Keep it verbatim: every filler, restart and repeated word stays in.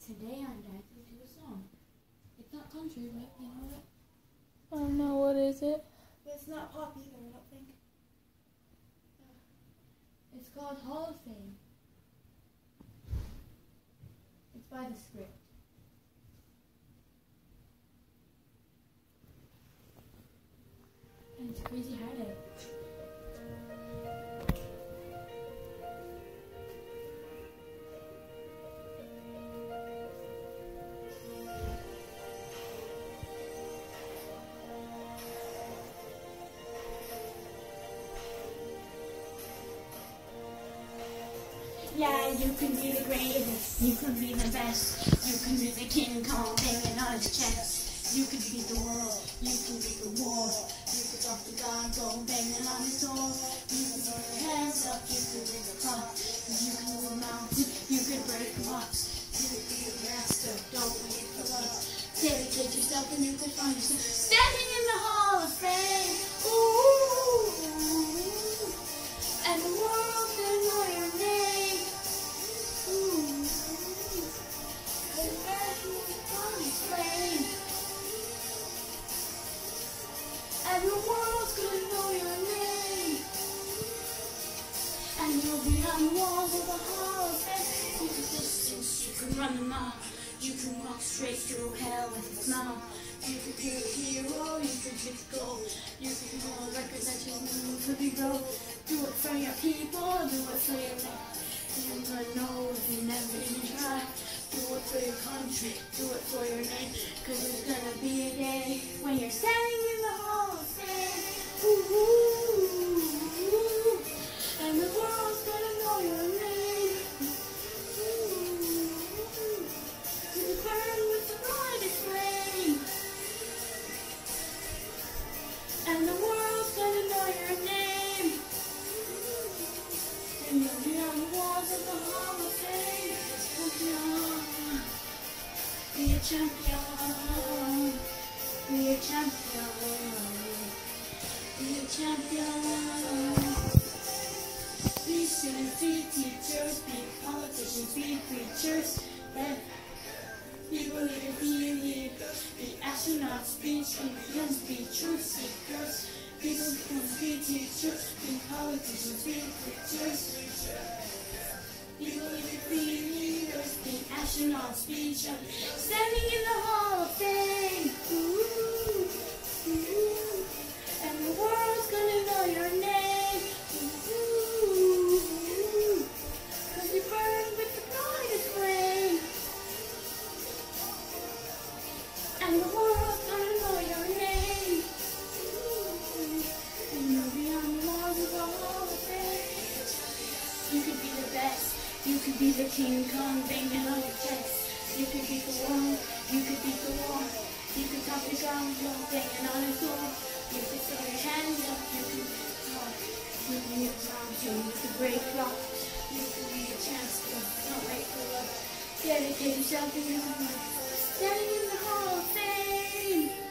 Today I'm dancing to a song. It's not country, but you know what? I don't know, what is it? It's not pop either, I don't think. It's called Hall of Fame. It's by the script. And it's Crazy Heartache. Yeah, you can be the greatest, you can be the best, you can be the King Kong banging on his chest. You can beat the world, you can beat the war, you can stop the God go banging on his door. You can put your hands up, you can be the top, you can move mountains, you can break rocks. You can be a master, don't wait for luck. Dedicate yourself and you can find yourself standing in the Hall of Fame. Ooh, and the world's gonna know your name. And the world's gonna know your name. And you'll be on the walls of the Hall of Fame. You can distance, you can run the mile. You can walk straight through hell with a smile. You can be a hero, you can hit the goal. You can hold records that you knew could be broke. Do it for your people, do it for your life. You never know if you never even try. Do it for your country, do it for your name. Cause there's gonna be a day when you're standing in the Hall of Fame. Ooh, ooh, ooh. And the world's gonna know your name. Ooh, ooh. You burn with the brightest flame. And the world's gonna know your name. And you'll be on the walls of the Hall of Fame. Be a champion, be a champion, be a champion. Be students, be teachers, be politicians, be preachers, yeah. Be believers, be leaders, be astronauts, be champions, be truth seekers. Be students, be teachers, be politicians, be preachers. Be believers, be leaders, be astronauts, be champions. Standing in the Hall of Fame. Ooh, ooh. And the world's gonna know your name. Ooh, ooh. Cause you burn with the brightest flame. And the world's gonna know your name. Ooh, and you'll be on the walls of the Hall of Fame. You could be the best. You could be the King Kong banging on your chest. You could beat the world, you could beat the war. You could top the ground, you're banging on his door. You could throw your hands up, you could talk. You could be a mountain, you could break rock. You could be a champion, don't wait for luck. Dedicate yourself and you can standing in the Hall of Fame.